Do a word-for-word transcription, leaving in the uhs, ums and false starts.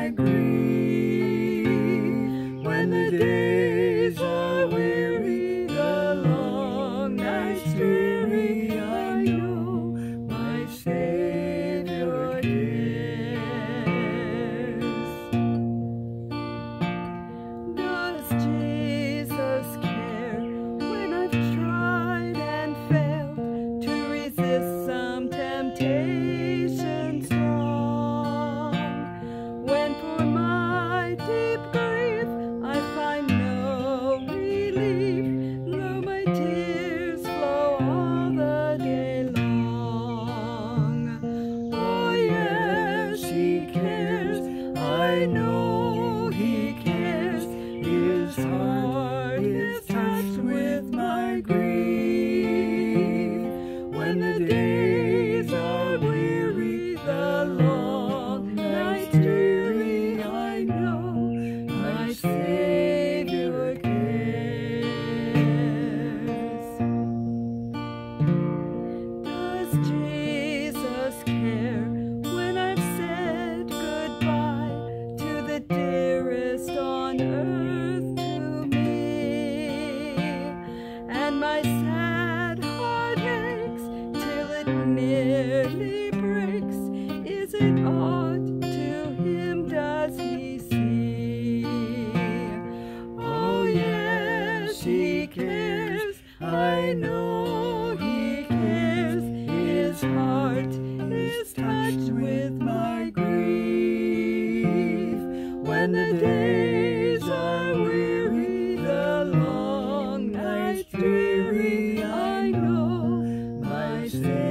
my grief. When the days are weary, the long nights dreary, I know my Savior cares. Does Jesus care when I've tried and failed to resist some temptation strong? When for my deep grief I find no relief, though my tears flow all the day long. Oh yes, He cares, I know He cares. His heart is touched with my grief. When the days are weary, the long nights dreary, I know my Savior cares. Does Jesus care when I've said goodbye to the dearest on earth to me, and my sad heart aches till it nearly breaks? Is it aught to Him does He see? Oh yes, He cares, I know He cares. His heart is touched with my grief. When the days are weary, the long nights dreary, I know my Savior